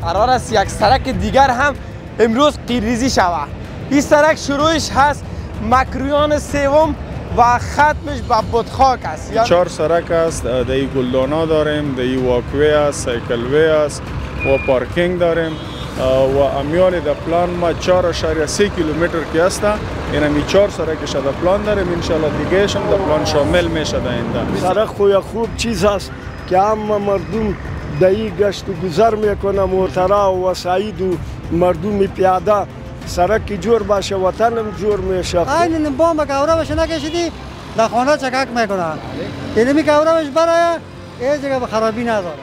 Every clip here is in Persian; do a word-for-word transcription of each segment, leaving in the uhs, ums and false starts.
قرار است یک سرک دیگر هم امروز قیریزی شود. این سرک شروعش هست مکرویان سوم و ختمش به بودخاک است. چهار سرک است، در گلدانا داریم، در واکوی است، سایکلوی است و پارکینگ داریم و امیال در پلان ما چهار اشاریه سه کیلومتر که است. این همی چهار سرکش در پلان داریم، انشالله دیگهش هم در پلان شامل میشه در آینده. سرک خوی خوب چیز است که همه مردم دایی گشت و گذر میکنه، موترا و وسایل و مردم پیاده. سرک جور باشه وطنم جور میشه. این بام کاورا باشه نکشیدی در خانه چکک میکنه. اینمی کاورا باش برای این جگه به خرابی نداره.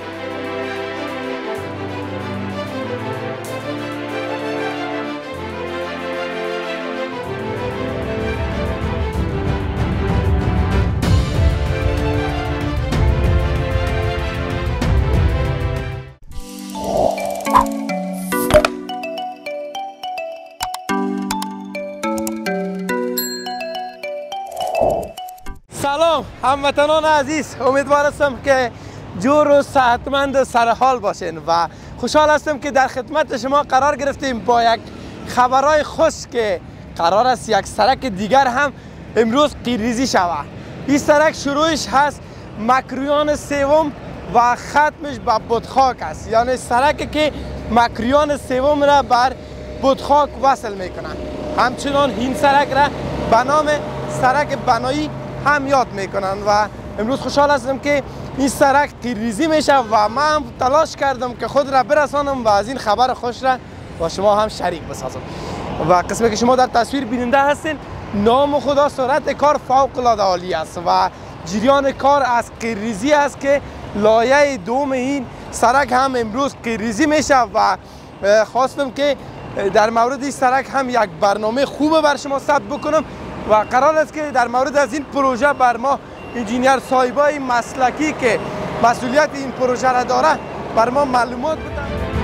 سلام هموطنان عزیز، امیدوار هستم که جور و صحتمند سرحال باشین و خوشحال هستم که در خدمت شما قرار گرفتیم با یک خبرهای خوش که قرار است یک سرک دیگر هم امروز قیریزی شود. این سرک شروعش هست مکرویان سوم و ختمش به بودخاک است، یعنی سرکی که مکرویان سوم را بر بودخاک وصل میکنه. همچنان این سرک را به نام سرک بنایی هم یاد میکنن و امروز خوشحال هستم که این سرک قیریزی میشه و من هم تلاش کردم که خود را برسانم و از این خبر خوش را با شما هم شریک بسازم. و قسمی که شما در تصویر بیننده هستین، نام خدا سرعت کار فوق العاده عالی است و جریان کار از قیریزی است که لایه دوم این سرک هم امروز قیریزی میشه و خواستم که در مورد این سرک هم یک برنامه خوب بر شما ثبت بکنم و قرار است که در مورد از این پروژه بر ما انجینیر صاحبای مسلکی که مسئولیت این پروژه را داره بر ما معلومات بدن.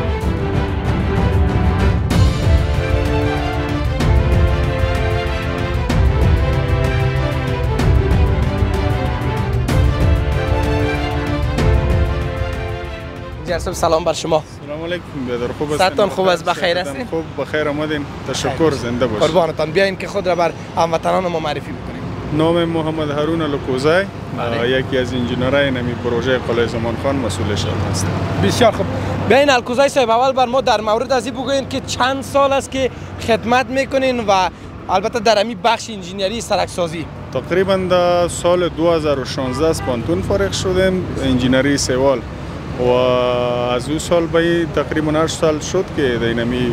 انجینیر سلام بر شما. سلام علیکم بیادر، خوب هستین؟ صحتتان خوب است؟ بخیر هستین؟ خوب بخیر آمدین. تشکر، زنده باشید. قربانتان. بیاین که خود را بر هموطنان ما معرفی بکنیم. نام محمد هارون الکوزی، یکی از انجینرهای نمی پروژه قلعه زمان خان مسئولش هستم. بسیار خوب. بیاین الکوزی صاحب، اول بر ما در مورد از این بگوین که چند سال است که خدمت میکنین و البته در همین بخش انجینری سرک سازی؟ تقریبا در سال دو هزار و شانزده از پانتون فارغ شدیم، انجینری سوال، و از او سال به تقریبا هشت سال شد که در اینمی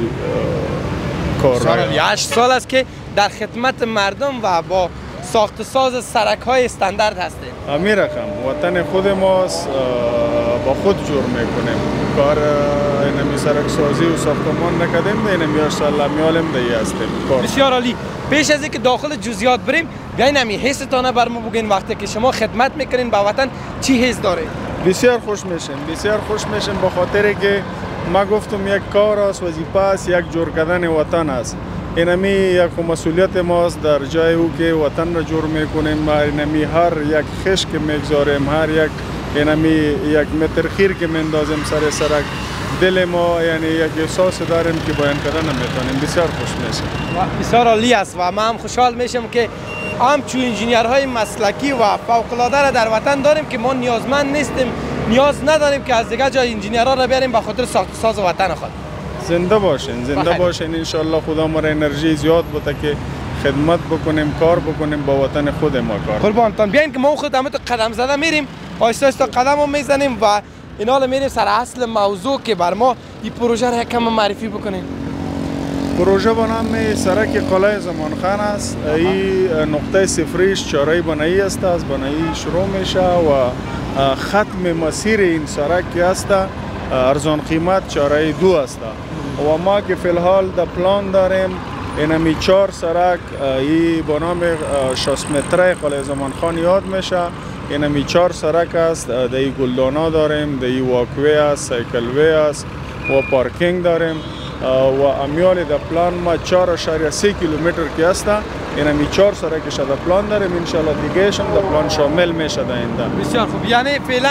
کار راه. هشت سال است که در خدمت مردم و با ساخت ساز سرک های استاندارد هستید. همین رقم وطن خود ماست، با خود جور میکنیم کار. اینمی سرک سازی و ساختمان نکردیم، اینمی هشت سال امیالم دیگه هستیم. بسیار عالی. پیش از اینکه داخل جزئیات بریم، بیاین همین حستانه بر ما بگین وقتی که شما خدمت میکنین با وطن چی حس داره؟ بسیار خوش میشیم، بسیار خوش میشیم به خاطر که ما گفتم یک کار است، وظیفه است، یک جور کردن وطن است. اینمی یک مسئولیت ماست در جای او که وطن را جور میکنیم. اینمی هر یک خش که میگذاریم، هر یک اینمی یک متر خیر که میندازیم سر سرک، دل ما یعنی یک احساس داریم که بیان کردن نمیتونیم. بسیار خوش میشیم. بسیار عالی است و من هم خوشحال میشم که همچون انجینیرهای مسلکی و فوق العاده را در وطن داریم که ما نیازمند نیستیم، نیاز نداریم که از دیگه جای انجینیرها را بیاریم به خاطر ساخت ساز وطن خود. زنده باشین، زنده باشین. ان شاء الله خدا ما را انرژی زیاد بده که خدمت بکنیم، کار بکنیم با وطن خود ما کار. قربانتان. بیاین که ما خود همه قدم زده میریم، آهسته آهسته قدم رو میزنیم و اینا رو میریم سر اصل موضوع که بر ما این پروژه را کم معرفی بکنیم. پروژه به نام سرک قلعه زمان خان است. این نقطه صفریش چاره بنایی است، از بنایی شروع میشه و ختم مسیر این سرک است ارزان قیمت چاره دو است و ما که فی الحال در پلان داریم اینمی چهار سرک ای به نام شصت متره قلعه زمان خان یاد میشه. اینمی چهار سرک است، در گلدانا داریم، در واکوی است، سایکلوی است و پارکینگ داریم و امیال در پلان ما چهار اشاریه سه کیلومتر که است. اینمی چهار سرکش در پلان داریم، انشالله دیگهش هم در پلان شامل میشه در آینده. بسیار خوب. یعنی فعلا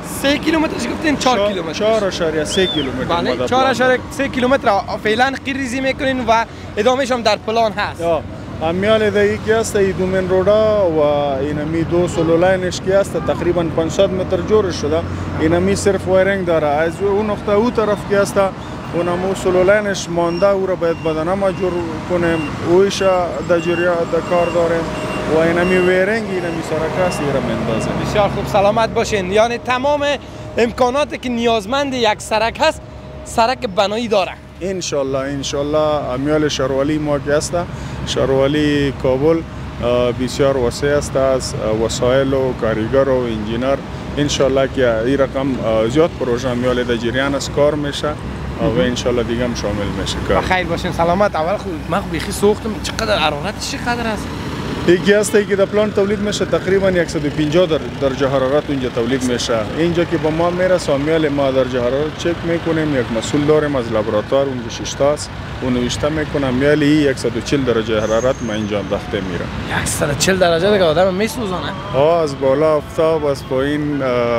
سه کیلومترش گفتین چهار کیلومتر چهار اشاریه سه کیلومتر بله چهار اشاریه سه کیلومتر فعلا ریزی میکنین و ادامهش هم در پلان هست. امیال ده یکی است ای دومن رودا و اینمی دو سلولاینش کی است تقریبا پانصد متر جور شده. اینمی صرف وایرنگ داره. از اون نقطه او طرف کی است اونمو سلولاینش مانده او را باید بدنه ما جور کنیم. اویش در جریان در کار داریم و اینمی وایرنگ اینمی سرک است ایرا مندازه. بسیار خوب سلامت باشین. یعنی تمام امکاناتی که نیازمند یک سرک هست سرک بنایی داره. انشالله انشالله امیال شاروالی ما که است شاروالی کابل بسیار وسیع است از وسایل و کارگر و انجینر انشالله که این رقم زیاد پروژه امیال در جریان است کار میشه و انشالله دیگه هم شامل میشه کار. خیر باشین سلامت. اول خود من بیخی سوختم. چقدر حرارتش چقدر است؟ یکی است که در پلانت تولید میشه تقریبا صد و پنجاه درجه حرارت اونجا تولید میشه. اینجا که با ما میره سامیال ما درجه حرارت چک میکنیم. یک مسئول داریم از لابراتوار اونجا شش است اون نوشته میکنم میالی صد و چهل درجه حرارت ما اینجا انداخته میره. صد و چهل درجه دیگه آدم میسوزونه. ها از بالا آفتاب از پایین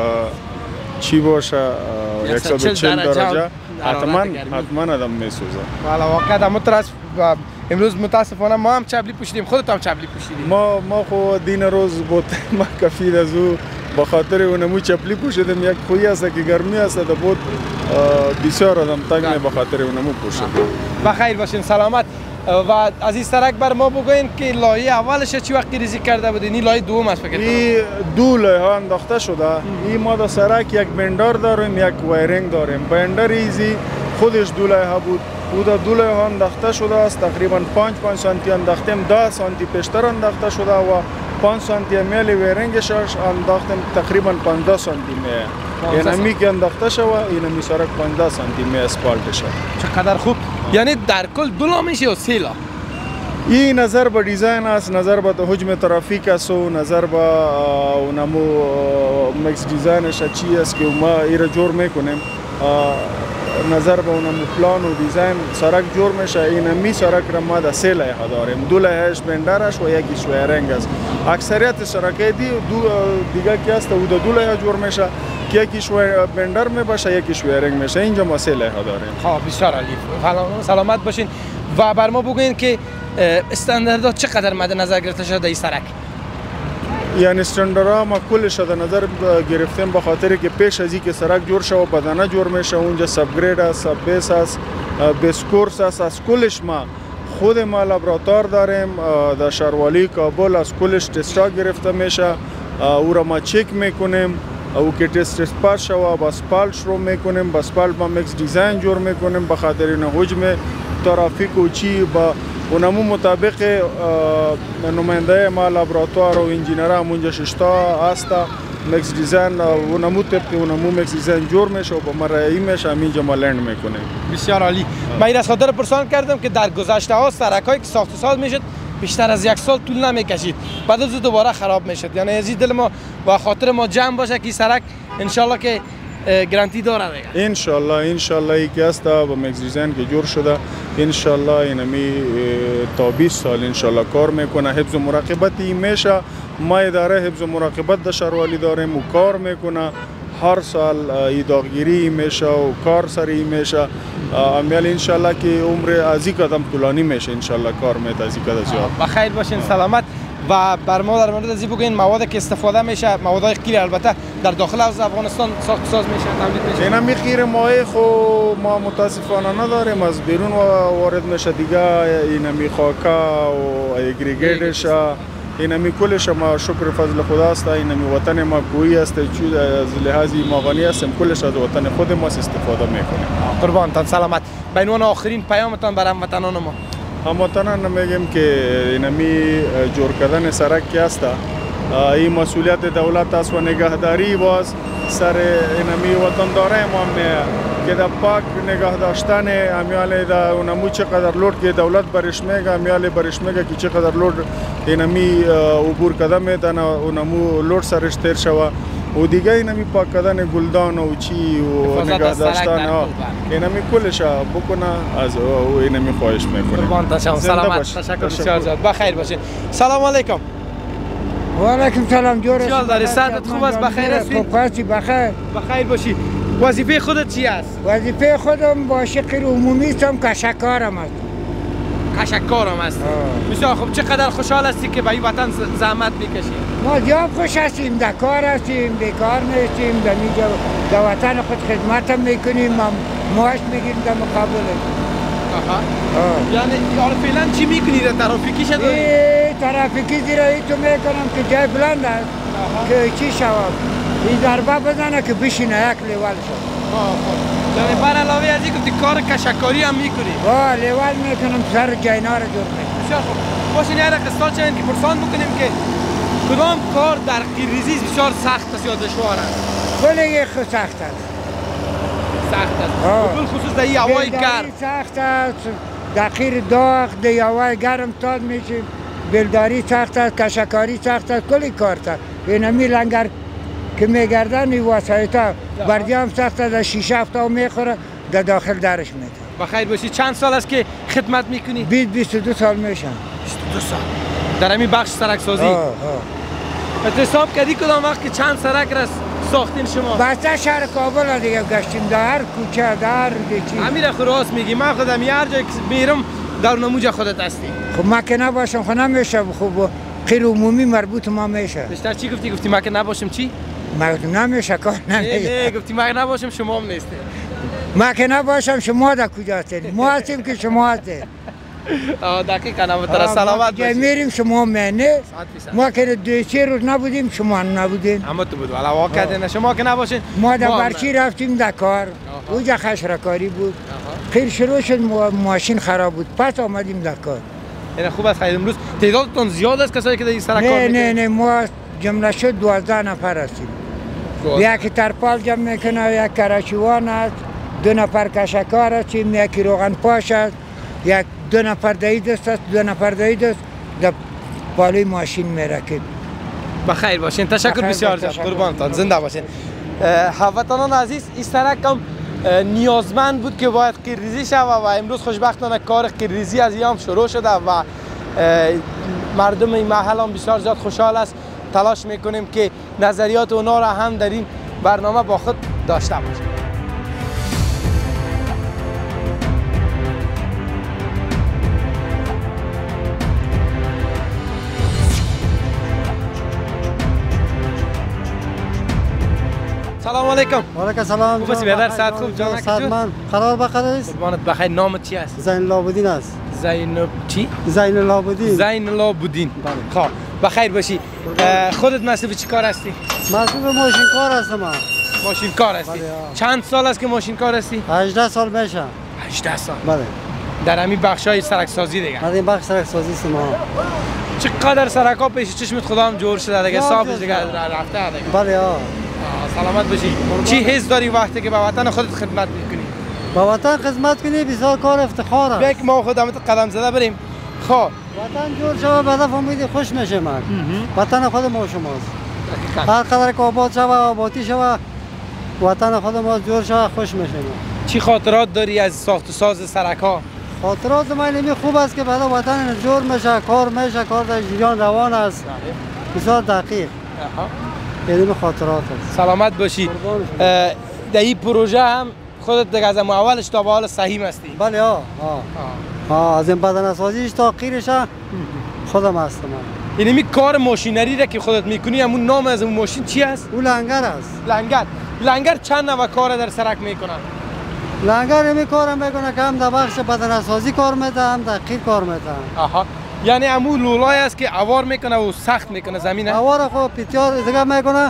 چی باشه صد و چهل درجه حتما حتما آدم میسوزه. والا واقعا در مترس امروز متاسفانه ما هم چبلی پوشیدیم. خودت هم چبلی پوشیدیم. ما ما خو دین روز بود ما کفید از او به خاطر اونمو چپلی پوشیدیم. یک خویی است که گرمی است در بود بسیار آدم تنگ می به خاطر اونمو پوشیدیم. بخیر باشین سلامت. و از این سرک بر ما بگوین که لایه اولش چی وقت ریزی کرده بودین؟ این لایه دوم است فکر کنم. این دو لایه ها انداخته شده. این ما در سرک یک بندر داریم یک وایرنگ داریم. بندر ریزی خودش دو لایه ها بود. او در دو لایه ها انداخته شده است. تقریبا پنج پنج سانتی انداختیم. ده سانتی پیشتر انداخته شده و پنج سانتی میل وایرنگش انداختیم تقریبا پانزده سانتی می. یعنی می که انداخته شده اینمی سرک پانزده سانتی می اسفالت شد. چقدر خوب. یعنی در کل دو لا میشه و سه لا. این نظر به دیزاین است، نظر به حجم ترافیک است و نظر به اونمو مکس دیزاینش چی است که ما ایره جور میکنیم. نظر به اونم پلان و دیزاین سرک جور میشه. اینمی سرک را ما در سه لایه داریم. دو لایهش بندرش و یکیش وایرنگ است. اکثریت سرکای دی دو دیگه کی است و دو لایه جور میشه که یکیش بندر می باشه یکیش وایرنگ میشه. اینجا ما سه لایه داریم. خب بسیار عالی. سلامت باشین و بر ما بگوین که استانداردها چقدر مد نظر گرفته شده این سرک؟ یعنی استانداردها ما کلش در نظر گرفتیم به خاطر که پیش از اینکه سرک جور شه و بدنه جور میشه اونجا سب گرید است، سب بیس است، بیس کورس است. از کلش ما خود ما لابراتوار داریم در شاروالی کابل. از کلش تستا گرفته میشه. او را ما چک میکنیم. او که تست پاس شوه با اسفالت شروع میکنیم. با اسفالت ما مکس دیزاین جور میکنیم به خاطر این حجم ترافیک و چی با اونمو مطابق نماینده ما لابراتوار و انجینر هم اونجا ششتا هست. مکس دیزاین اونمو طبق اونمو مکس دیزاین جور میشه و با ما رایی میشه اینجا ما لند میکنیم. بسیار عالی. من این از خاطر پرسان کردم که در گذشته ها سرک هایی که ساخت و ساز میشد بیشتر از یک سال طول نمیکشید بعد از دوباره خراب میشد. یعنی از دل ما و خاطر ما جمع باشه که سرک انشالله که گارانتی داره دیگه. انشالله انشالله یکی است با مکس دیزاین که جور شده. انشالله اینمی تا بیست سال انشالله کار میکنه. حفظ و مراقبتی میشه. ما اداره حفظ و مراقبت در شاروالی داریم و کار میکنه. هر سال ای داغگیری میشه و کار سری میشه. امیال انشالله که عمر از این قدم طولانی میشه. انشالله کار میده از این قدم زیاد. بخیر باشین سلامت. و بر ما در مورد از این بگوین مواد که استفاده میشه موادهای قیل البته در داخل از افغانستان ساخت ساز میشه تولید میشه. اینا میخیر مایع خو ما متاسفانه نداریم از بیرون وارد میشه دیگه. اینا می خاکا و اگریگیتش اینا می کلش ما شکر فضل خداست. اینا می وطن ما کوی است چون از لحاظ ما غنی هستیم کلش از وطن خود ما استفاده میکنیم. قربانتان سلامت. به عنوان آخرین پیامتان بر هموطنان ما. هموطنان میگیم که اینمی جور کردن سرک که است این مسئولیت دولت است و نگهداری باز سر اینمی وطنداره ما که در پاک نگه داشتن امیال در اونمو چقدر لود که دولت برش میگه امیال برش میگه که چقدر لود اینمی عبور کردن میتونه اونمو لود سرش تیر شوه و دیگه اینمی پاک کردن گلدان و چی و نگه داشتن اینمی کلش بکنه از اینمی خواهش میکنه. قربان تشکر سلامت. تشکر بسیار زیاد. بخیر باشین. سلام علیکم. و علیکم سلام جور است. چیال داری؟ صحتت خوب است؟ بخیر هستی؟ خوب هستی؟ بخیر. بخیر باشی. وظیفه خودت چی است؟ وظیفه خودم با شکل عمومی هستم، کشککارم است. کشککارم است. بسیار خوب. چقدر خوشحال هستی که به این وطن زحمت میکشی؟ ما زیاد خوش هستیم، در کار هستیم، بیکار نیستیم، در اینجا در وطن خود خدمت هم میکنیم، معاش میگیریم در مقابلش. آها. یعنی حالا فعلا چی میکنی؟ ترافیکی شده؟ این ترافیکی زیر این تو میکنم که جای بلند است که چی شود این ضربه بزنه که بشینه یک لیول شد. یعنی بر علاوه از این گفتی کار کشککاری هم میکنی؟ با لیول میکنم، سر جاینا رو جور میکنم. بسیار خوب. باشین یه قسطان چنین که پرسان بکنیم که کدام کار در قیرریزی بسیار سخت است یا دشوار است؟ کلی یک سخت است. سخت است. بل خصوص در این هوای گرم. سخت است. در قیر داغ در هوای گرم تاد میشیم. بلداری سخت است، کشککاری سخت است، کلی کار است. اینمی لنگر که میگردن این وسایتا بردی هم سخت است، شیشه هفته میخوره در داخل درش میده. بخیر باشی. چند سال است که خدمت میکنی؟ بیست بیست و دو سال میشن. بیست و دو سال. در همین بخش سرک سازی؟ آه آه. حساب کردی کدام وقت که چند سرک را ساختین شما؟ بسته شهر کابل دیگه گشتیم، در هر کوچه در هر چیز. همین را راست میگی. من خودم هر جای که میرم در نموج خودت هستی. خب ما که نباشم خب نمیشه. خب خیر عمومی مربوط ما میشه. بیشتر چی گفتی؟ گفتی ما که نباشم چی؟ ما نمیشه کار نمیشه. نه نه گفتی ما که نباشم شما هم نیستی. ما که نباشم شما در کجا هستید؟ ما هستیم که شما هستید. آه دقیقاً. نام ترا سلامت باشید. میریم شما نه. ما که دو سه روز نبودیم شما نبودین. اما تو بود. والا واقعا نه شما که نباشین. ما در برچی رفتیم در کار. اونجا خشرکاری بود. خیر شروع شد ماشین خراب بود. پس آمدیم در کار. این خوب است. خیر امروز تعدادتون زیاد است کسایی که در این سر کار میکنن؟ نه نه نه ما جمله شد دوازده نفر هستیم. یکی ترپال جمع میکنه، یک کراچیوان است، دو نفر کشککار هستیم، یکی روغن پاش است، یک دو نفر دایی دست است، دو نفر دایی دست در بالای ماشین میرکید. بخیر باشین. تشکر بسیار زیاد. قربانتان. زنده باشین. هموطنان عزیز، این سرک هم نیازمند بود که باید قیرریزی شود و امروز خوشبختانه کار قیرریزی از ایام شروع شده و مردم این محل هم بسیار زیاد خوشحال است. تلاش میکنیم که نظریات اونا را هم در این برنامه با خود داشته باشیم. سلام علیکم. و علیکم سلام. خوب هستی برادر؟ صحت خوب؟ جان صحت من. قرار بخیر است. قربانت بخیر. نامت چی است؟ زین العابدین است. زین چی؟ زین العابدین. زین العابدین. خب بخیر باشی. خودت مسئول چی کار هستی؟ مسئول ماشین کار هستم. ماشین کار هستی؟ چند سال است که ماشین کار هستی؟ هجده سال میشه. هجده سال. بله. در همین بخشای سرک سازی دیگه. در این بخش سرک سازی است ما. چقدر سرک ها پیش چشمت خدا هم جور شده دیگه، صاحب دیگه رفته دیگه. بله ها. سلامت باشی. چی حس داری وقتی که به وطن خودت خدمت میکنی؟ به وطن خدمت کنی بسیار کار افتخار است. یک ما خودمون قدم زده بریم. خب وطن جور شود بعد امید خوش میشه من. وطن خود ما شماست. هر قدر که آباد شود آبادی شود وطن خود ما جور شود خوش میشه. چی خاطرات داری از ساخت و ساز سرک ها؟ خاطرات من این خوب است که بعد وطن جور میشه، کار میشه، کار در جریان روان است. بسیار دقیق. یعنی خاطرات است. سلامت باشی. در این پروژه هم خودت دیگه از اولش تا به حال سهیم هستی؟ بله ها. ها از این بدنسازیش تا قیرش خودم هستم. یعنی می کار ماشینری را که خودت میکنی همون نام از اون ماشین چی است؟ اون لنگر است. لنگر. لنگر چند نوع کار در سرک میکنن؟ لنگر می کارم میکنه که هم در بخش بدنسازی کار میده هم در قیر کار میده. آها. یعنی همون لولای است که اوار میکنه و سخت میکنه زمینه؟ اوار خب پیتیار دیگه میکنه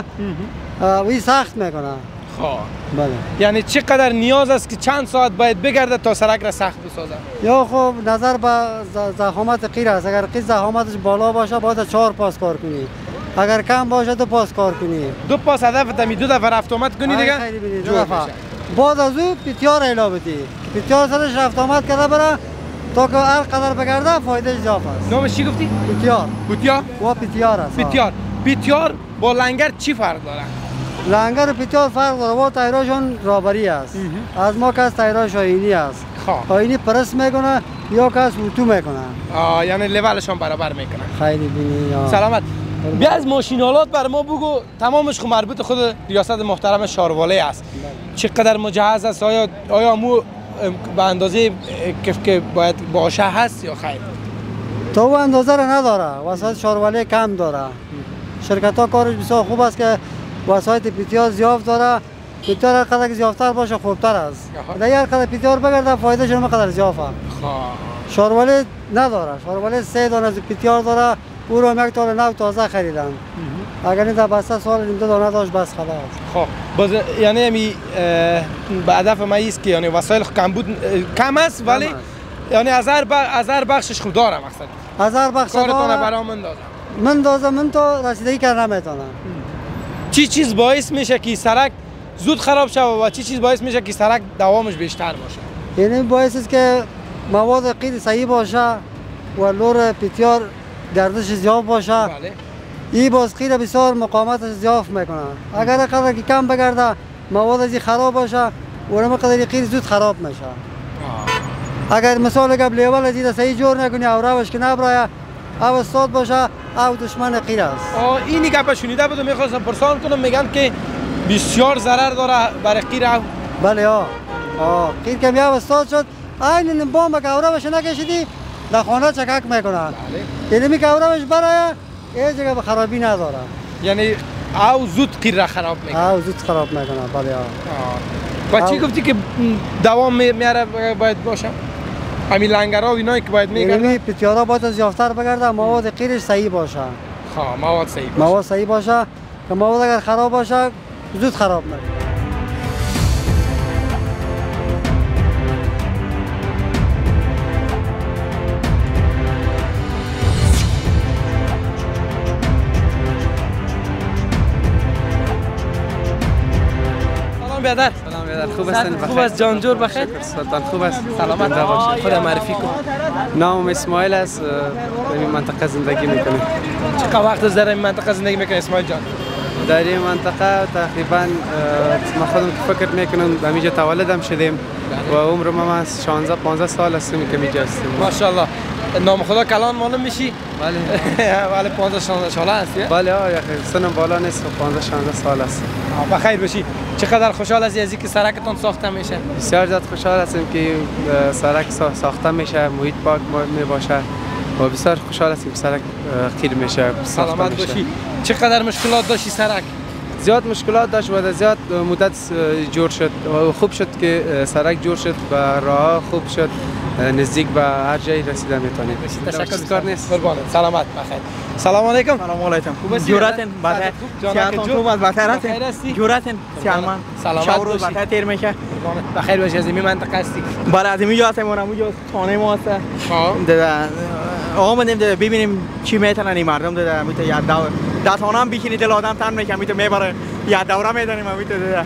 وی سخت میکنه. خب بله. یعنی چقدر نیاز است که چند ساعت باید بگرده تا سرک را سخت بسازه؟ یا خب نظر به ضخامت قیر است. اگر قیر ضخامتش بالا باشه باید چهار پاس کار کنی. اگر کم باشه دو پاس کار کنی. دو پاس هدف دمی دو دفعه رفت آمد کنی دیگه؟ خیلی بینی دو دفعه. بعد از او پیتیار اعلا بدی. پیتیار سرش رفت آمد کرده بره تا که هر قدر بگرده فایده اضافه است. نامش چی گفتی؟ پیتیار. پیتیار؟ و پیتیار است. پیتیار. پیتیار با لنگر چی فرق داره؟ لنگر و پیتیار فرق داره. و تایراشون رابری است. از ما کس تایراش آینی است. خب. آینی پرس میکنه یا کس اتو میکنه. آه یعنی لیولشون برابر میکنه. خیلی بینی. سلامت. بیا از ماشینالات بر ما بگو، تمامش خو مربوط خود ریاست محترم شارواله است. چقدر مجهز است؟ آیا آیا مو به اندازه کف که باید باشه هست یا خیر؟ تو اندازه را نداره، وسایل شارواله کم داره. شرکت ها کارش بسیار خوب است که وسایل پیتیار زیاف داره. پیتیار هر قدر که زیافتر باشه خوبتر است. در هر قدر پیتیار بگرده فایده شما قدر زیافه. شارواله نداره. شارواله سه دانه پیتیار داره. او رو یک تا نو تازه خریدن. اگر این در بسته سال نیم دو دانه داشت بس خلاص. خب باز یعنی همی به هدف ما ایست که یعنی وسایل کم بود کم است ولی یعنی از هر بخش از هر بخشش خود داره مقصد. از هر بخش داره. کارتون برام من دادم. من دازم من تو رسیدگی کردن نمیتونم. چی چیز باعث میشه که سرک زود خراب شه و چی چیز باعث میشه که سرک دوامش بیشتر باشه؟ یعنی باعث است که مواد قید صحیح باشه و لور پیتیار گردش زیاد باشه. بله. این باز قید بسیار مقاومت زیاد میکنه. اگر قدر که کم بگرده مواد از خراب باشه و اون قدر قید زود خراب میشه. اگر مثال قبل اول از این صحیح جور نکنی او روش که نبرای او استاد باشه او دشمن قیر است. آه اینی گپ شنیده بودم میخواستم پرسان کنم میگن که بسیار ضرر داره برای قیر او. بله ها. آه قیر که میاد استاد شد عین بمب که او روش نکشیدی در خانه چکک میکنه. یعنی می که او روش برای یه جگه به خرابی نداره. یعنی او زود قیر را خراب میکنه. او زود خراب میکنه. بله ها. و چی گفتی که دوام میاره باید باشه؟ همین لنگرها و اینایی که باید میگردن؟ یعنی پیتیارا باید از یافتر بگرده مواد قیرش صحیح باشه. خواه مواد صحیح باشه. مواد صحیح باشه که مواد اگر خراب باشه زود خراب میکنه. بیادر سلام بیادر خوب هستین بخیر خوب است جان جور بخیر سلطان خوب است سلامت باشید خدا معرفی کن نام اسماعیل است در این منطقه زندگی میکنم چقدر وقت از در این منطقه زندگی میکنی اسماعیل جان در این منطقه تقریبا ما خودم فکر میکنم همینجا تولدم شدیم و عمر ما شانزده پانزده سال هستیم که اینجا هستیم ماشاءالله نام خدا کلان معلوم میشی بله بله پانزده شانزده ساله هستی بله آ سنم بالا نیست پانزده شانزده سال است بخیر باشی چقدر خوشحال هستی از اینکه سرکتون ساخته میشه بسیار زیاد خوشحال هستیم که سرک ساخته میشه محیط پاک می باشه و بسیار خوشحال هستیم که سرک خیر میشه سلامت باشی چقدر مشکلات داشتی سرک زیاد مشکلات داشت و زیاد مدت جور شد و خوب شد که سرک جور شد و راه خوب شد نزدیک به هر جایی رسیده میتونید تشکر کار نیست قربانت سلامت بخیر سلام علیکم سلام علیکم خوب هستی جوراتن بخیر جانم خوب است بخیر هستی جوراتن سلام سلامت باشی بخیر تیر میشه بخیر باشی از این منطقه هستی بله از اینجا هستیم ما اونجا خانه ما هست آمدیم ببینیم چی میتونن این مردم ده میته یاد دور دست هم بشینید دل آدم تن میکنه میته میبره یاد دوره میدنیم میته ده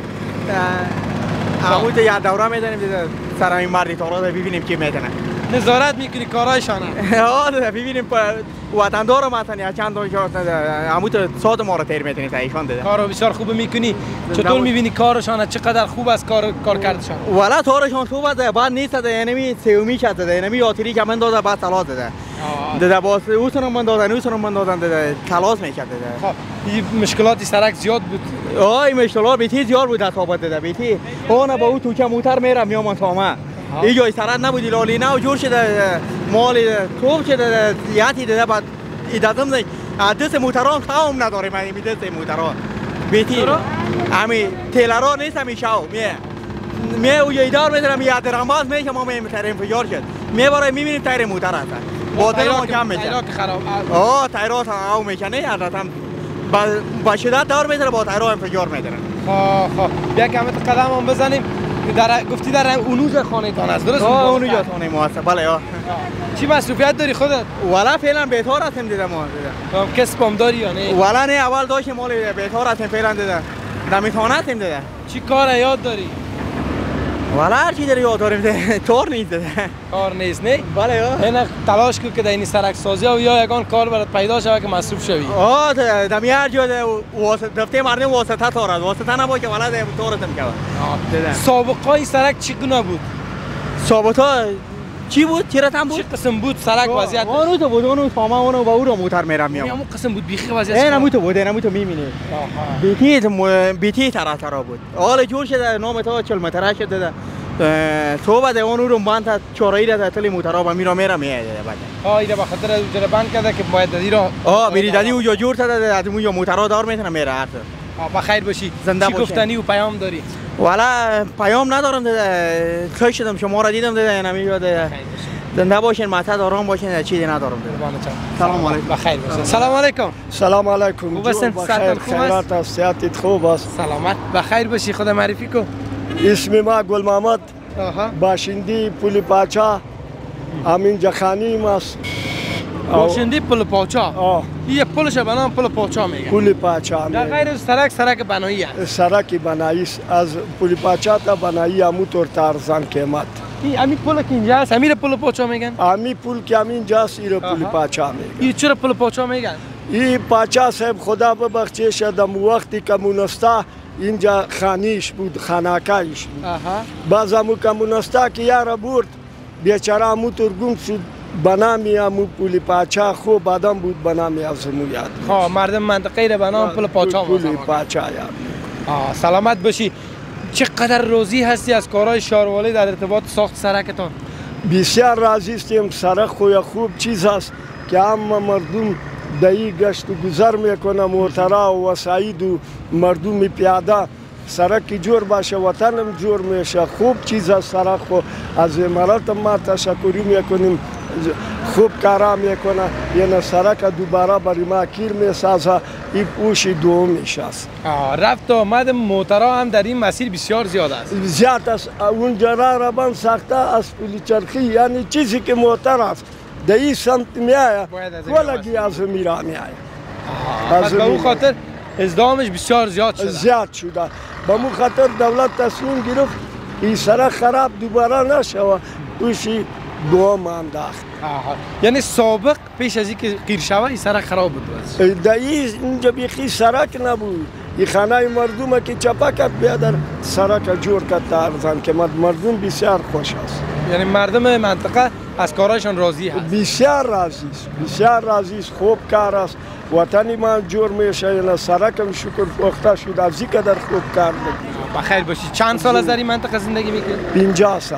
اما یاد دوره میدنیم سر این مردی تا رو ببینیم چی میتونه نظارت میکنی کارایشان آه ببینیم وطندار مثلا چند تا اما تو ساعت ما رو تیر میتونی تایشان ده کارو بسیار خوب میکنی چطور میبینی کارشان چقدر خوب است کار کار کردشان والا کارشان خوب است بعد نیست ده یعنی سیومی کرده یعنی یاتری که من داده بعد سالات ده ده باز اوسن من دادن اوسن من دادن ده خلاص میکرده ده خب این مشکلات سرک زیاد بود آه این مشکلات بیتی زیاد بود در صحبت ده بیتی اون با او تو که موتر میرم میام تمام این جای سرت نبودی لالی نه جور شده مال خوب شده یاتی ده بعد ایدادم نه دست موتران تمام نداره من این دست موتران بیتی امی تلرا نیست امی شاو میه میه او ایدار میدارم یاد رماز میشه ما مییم تایر انفجار شد می برای میبینیم تایر موتر هست بادل ما کم میشه تایرات خراب آه تایرات او میکنه عادتا با با شدت دار میذاره با تایر انفجار میداره خب خب بیا کم قدم هم بزنیم در گفتی در اونوج خانه تان است درست آه اونوج خانه ما است بله آه چی مصروفیت داری خودت والا فعلا بیتار هستم دیدم ما کسب هم داری یا نه والا نه اول داشتم مال بیتار هستم فعلا دیدم نمیتونه هستم دیدم چی کار یاد داری والا هر چی داری یاد داریم کار نیست کار نیست نه بله آه اینا تلاش کن که در این سرک سازی و یا یگان کار برات پیدا شود که مصروف شوی آه دمی هر جا دفته مردم واسطه تارد واسطه نباشه والا ده تارتم که سابقه این سرک چگونه بود سابقه چی بود؟ چرا تام بود؟ چی قسم بود سرک وضعیت؟ اونو تو بود اونو فاما اونو با اونو موتر میرم میام. همون قسم بود بیخی وضعیت. این همون تو بود این همون تو میبینی. بیتی بیتی طرح طرح بود. حالا جور شده نام تو چهل متر شده. تو بعد اون رو بند چورایی داده تلی موترا با میرا میرا میاد بعد. آه اینا به خاطر اجاره بند کرده که باید دادی رو. آه میری دادی او جور داده ادمو یا موترا دار میتونه میره هر آه بخیر باشی. زنده چی گفتنی و پیام داری؟ والا پیام ندارم ده کی شدم شما را دیدم ده نمیاد زنده باشین معتاد آرام باشین چیزی ندارم ده سلام علیکم بخیر باشین سلام علیکم سلام علیکم خوب هستین بخیر خیرات است صحتت خوب است سلامت بخیر باشی خدا معرفی کو اسم ما گل محمد باشنده پل پاچا امین جخانی ماست باشنده پل پاچا آه این پلش به نام پل پاچا میگن پل پاچا در غیر سرک سرک بنایی است سرک بنایی از پل پاچا تا بنایی همون طور تارزان قیمت این امی پل که اینجا است امیر پل پاچا میگن امی پل که همین جاست ایرو پل پاچا میگن این چرا پل پاچا میگن این پاچا صاحب خدا ببخشه شدم وقتی کمونستا اینجا خانیش بود خاناکایش بود باز همون کمونستا که یارا برد بیچاره همون ترگم شد بنامی همون پل پاچا خوب آدم بود بنامی از همون یاد ها مردم منطقه را بنام پل پاچا پل پاچا یاد آه سلامت باشی چقدر راضی هستی از کارهای شاروالی در ارتباط ساخت سرکتان؟ بسیار راضی هستیم سرک خوی خوب چیز است که همه مردم دایی گشت و گذر میکنه موترا و وسایل و مردم پیاده سرک جور باشه وطنم جور میشه خوب چیز است سرک خو از امارات ما تشکری میکنیم خوب کارا میکنه یعنی سرک دوباره برای ما کیر میسازه این پوش دومیش است رفت و آمد موترا هم در این مسیر بسیار زیاد است زیاد است اونجا را بند ساخته از پل چرخی یعنی چیزی که موتر است در این سمت میآید کلگی از میرا میآید پس به اون خاطر ازدهامش بسیار زیاد شده زیاد شده به اون خاطر دولت تصمیم گرفت این سرک خراب دوباره نشوه پوشی دوم انداخت یعنی سابق پیش از اینکه قیر شوه این سرک خراب بود در اینجا بیخی سرک نبود این خانه مردم که چپا کرد بیادر سرک جور کرد تارزان که مردم بسیار خوش است یعنی مردم منطقه از کارایشان راضی هست بسیار راضی است بسیار راضی است خوب کار است وطنی ما جور میشه یعنی سرکم شکر پخته شد از این قدر خوب کار میکنه بخیر باشی چند سال از در این منطقه زندگی میکنی؟ پنجاه سال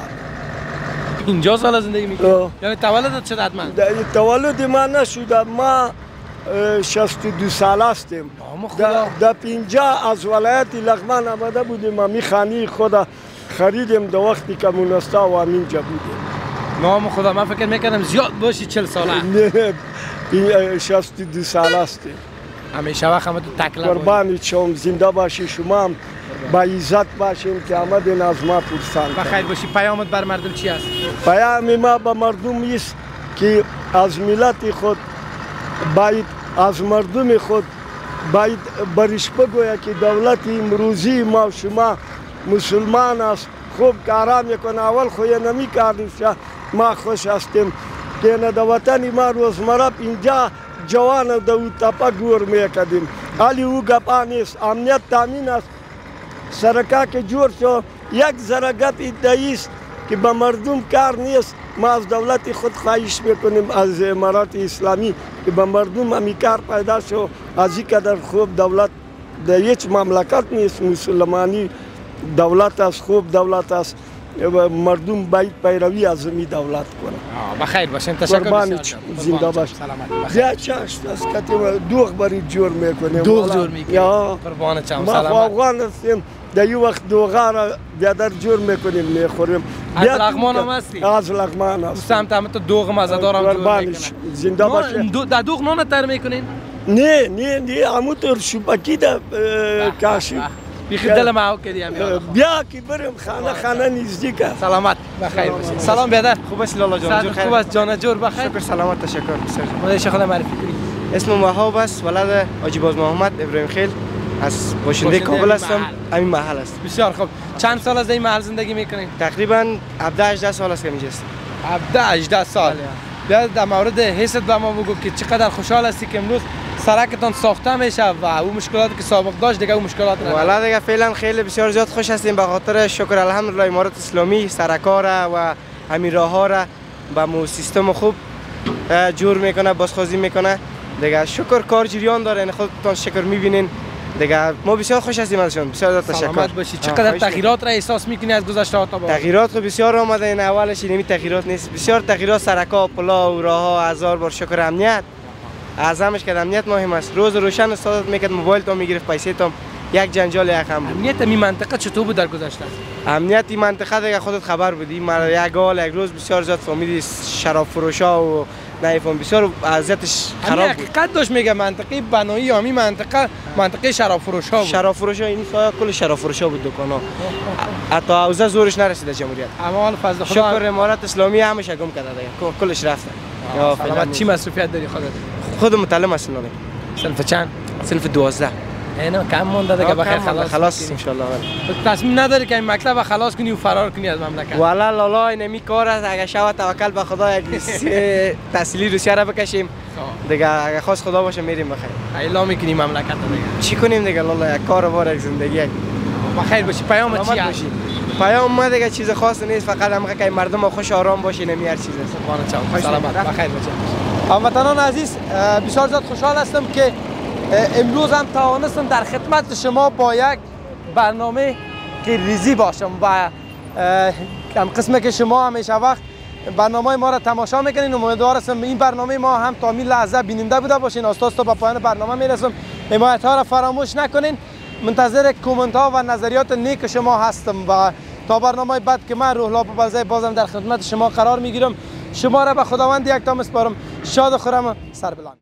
پنجاه سال زندگی میکنی؟ یعنی تولدت شد حتما؟ تولد ما نشده ما شصت و دو سال هستیم در پنجاه از ولایت لغمان آمده بودیم ما می خانی خدا خریدیم در وقتی کمونستا و همینجا بودیم نام خدا من فکر میکردم زیاد باشی چل ساله نه شصت و دو سال هستیم همیشه وقت همه تو تکله قربانی شما زنده باشی شما هم با عزت باشیم که آمدین از ما پرسان بخیر باشی پیامت بر مردم چی است؟ پیام ما به مردم است که از ملت خود باید از مردم خود باید برش بگوید که دولت امروزی ما و شما مسلمان است خوب کارا میکنه اول خوی نمی کاریشه ما خوش هستیم که نه در وطن ما روزمره اینجا جوان دو تپا گور میکردیم حالی او گپا نیست امنیت تامین است سرکا که جور شو یک ذره گپ ادعایی است که به مردم کار نیست ما از دولت خود خواهش میکنیم از امارات اسلامی که به مردم همی کار پیدا شو از این قدر خوب دولت در هیچ مملکت نیست مسلمانی دولت است خوب دولت است مردم باید پیروی از می دولت کنه بخیر باشین تشکر بسیار زنده باش زیاد چشت است که دوغ بری جور میکنیم دوغ جور میکنیم یا قربان چم سلامت ما افغان هستیم در یه وقت دوغا را بیادر جور میکنیم میخوریم از لغمان هم هستی؟ از لغمان هست سمت همه تو دوغ مزدار هم جور میکنیم زنده باشه در دوغ نان تر میکنین؟ نه نه نه همون طور شبکی در کاشی بیخی دل ما کردیم بیا که بریم خانه خانه نزدیک است سلامت بخیر باشید سلام بیادر خوب است لالا جان جور خوب است جان جور بخیر شکر سلامت تشکر بسیار خدای خدا معرفی کنید اسم وهاب است ولد حاجی باز محمد ابراهیم خیل از باشنده کابل هستم همین محل است بسیار خوب چند سال از این محل زندگی میکنید تقریبا هفده هجده سال است که اینجا هستم هفده هجده سال بیا در مورد حست به ما بگو که چقدر خوشحال هستی که امروز سرکتان ساخته میشه و اون مشکلاتی که سابق داشت دیگه اون مشکلات نداره. والا دیگه فعلا خیلی بسیار زیاد خوش هستیم به خاطر شکر الحمدلله امارات اسلامی سرکا را و همین راه ها را با مو سیستم خوب جور میکنه، بازخوازی میکنه دیگه. شکر کار جریان داره، خودتون شکر میبینین دیگه. ما بسیار خوش هستیم ازشون، بسیار تشکر. سلامت باشی. چقدر تغییرات را احساس میکنی از گذشته ها تا به تغییرات خو بسیار آمده. این اولش اینمی تغییرات نیست، بسیار تغییرات، سرکا، پلا و راه، هزار بار شکر. امنیت اعظمش که امنیت مهم است. روز روشن استاد میکرد، موبایل تو میگرفت، پیسه تو یک جنجال یک هم. امنیت می منطقه چطور بود در گذشته؟ امنیت این منطقه دیگه خودت خبر بودی. ما یک حال یک روز بسیار زیاد فهمیدی شراب فروشا و نایفون بسیار اذیتش خراب بود. حقیقت داشت میگه منطقه بنایی همین منطقه منطقه شراب فروشا بود. شراب فروشا این سایه کل شراب فروشا بود دکانا. حتی اوضاع زورش نرسید جمهوریت. اما حال فضل خدا شکر امارات اسلامی همش گم کرده دیگه. کلش رفته. یا سلامت. چی مصروفیت داری خودت؟ خود متعلم هستم. صنف چند؟ صنف دوازده. اینا کم مونده دیگه بخیر خلاص. خلاص ان شاء الله. تصمیم نداری که این مکتب خلاص کنی و فرار کنی از مملکت؟ والا لالا اینمی کار است. اگه شود توکل به خدا یک تحصیلی روسیه را بکشیم دیگه. اگه خواست خدا باشه میریم بخیر. اعلام میکنیم مملکت دیگه. چی کنیم دیگه لالا؟ یک کار بار، یک زندگی. بخیر باشی. پیام چی هست؟ پیام ما دیگه چیز خاص نیست، فقط همه که مردم خوش آرام باشین، نمی هر چیز است. سبحان سلامت. بخیر باشی. هموطنان عزیز، بسیار زیاد خوشحال هستم که امروز هم توانستم در خدمت شما با یک برنامه که ریزی باشم و هم قسمه که شما همیشه وقت برنامه ما را تماشا میکنین. امیدوار هستم این برنامه ما هم تا می لحظه بیننده بوده باشین. استاد تا به پایان برنامه میرسم. حمایت ها را فراموش نکنین. منتظر کامنت ها و نظریات نیک شما هستم و تا برنامه بعد که من روح الله بلزای بازم در خدمت شما قرار میگیرم. شما را به خداوند یک تا میسپارم. شاد و خرم، سر بلند.